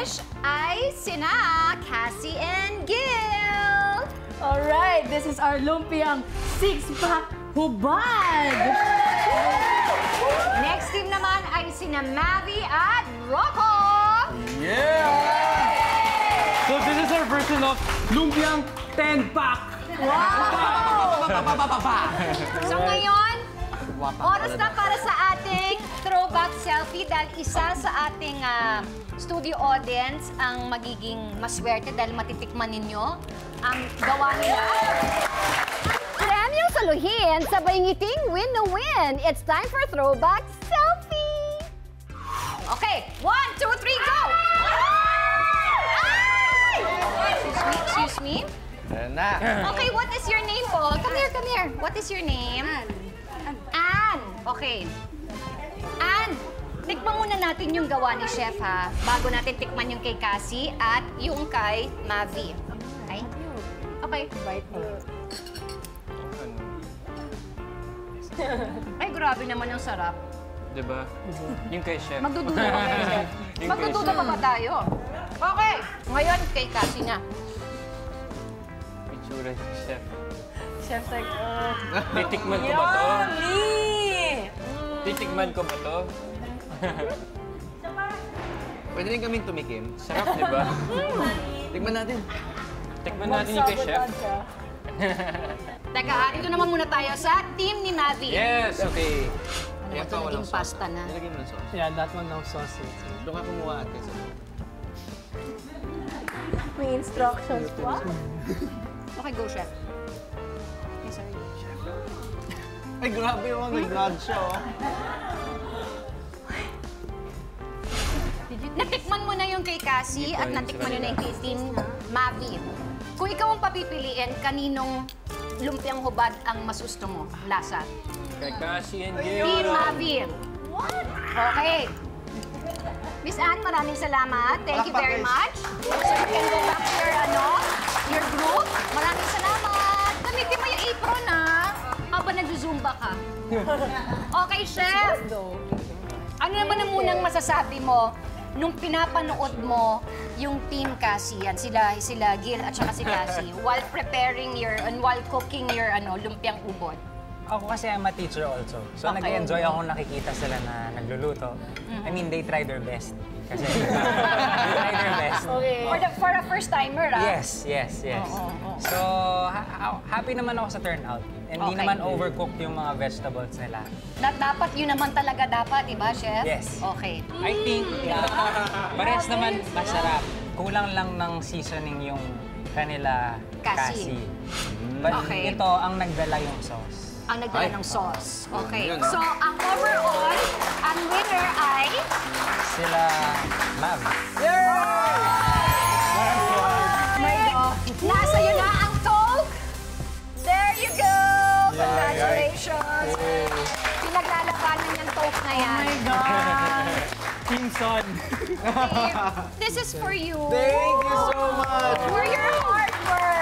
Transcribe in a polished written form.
finish ay sina Cassie and Gil. Alright, this is our lumpiang six-pack hubad. Next team naman ay sina Mavi at Rocco. Yeah! So this is our version of lumpiang 10-pack. Wow! So ngayon, oras na para sa ating throwback selfie dahil isa sa ating studio audience ang magiging maswerte dahil matitikman ninyo ang gawa nila. Premyong saluhin, sabay ngiting win na win. It's time for throwback selfie. Okay, 1, 2, 3, go! Excuse me. Okay, what is your name po? Come here. What is your name? Anne. Okay. Anne, tikman muna natin yung gawa ni Chef, ha? Bago natin tikman yung kay Cassie at yung kay Mavi. Okay? Okay. Ay, grabe naman yung sarap. Diba? Yung kay Chef. Magdududa pa kay Chef. Magdududa pa ba tayo? Okay. Ngayon, kay Cassie na. Itsura ni Chef. Chef's like, Titikman ko ba to? yummy! Titikman ko ba to? Pwede rin kaming tumikim. Sarap, diba? Tignan natin. Tikman natin yung kay Chef. Teka, dito naman muna tayo sa team ni Mavi. Yes! Okay. Ano ba ito naging pasta na? Nilagay mo ng sauce. Yeah, that one no sausage. Doon ka kumuha ate. May instructions pa. Okay, go, Chef. Okay, sorry. Ay, grabe yung nag-nod siya, oh. Natikman mo na yung kay Cassie at natikman nyo na yung kay Team Mavi. Kung ikaw ang papipiliin, kaninong lumpiang hubad ang mas gusto mo? Lasa? Kay Cassie and Gil. Team Mavi. Okay. Miss Anne, maraming salamat. Thank you very much. So you can go back to your group. Maraming salamat. Gamitin mo yung apron, ha? Habang nag-zumba ka. Okay, Chef. Ano naman ang munang masasabi mo nung pinapanood mo yung Team Cassie, yan, sila Gil at saka si Cassie, while preparing while cooking your lumpiang ubod? Ako kasi I'm a teacher also. So nag-enjoy ako nakikita sila na nagluluto. I mean, they try their best. Kasi they try their best. Okay. For a first-timer, ah? Yes. So, happy naman ako sa turnout. And hindi Okay. naman overcooked yung mga vegetables nila. Dapat, yun naman talaga dapat, di ba, Chef? Yes. Okay. I think, parehas naman masarap. Kulang lang ng seasoning yung kanila Cassie. But Okay. ito ang nagdala yung sauce. Ang nagdala ng sauce. Okay. Yun, So, ang overall, ang winner ay... Sila Mav. My God. Nasa yun na ang Coke. There you go. Congratulations. Pinaglalabanan yung Coke na yan. Oh my God! Team Son. This is for you. Thank you so much! For your hard work.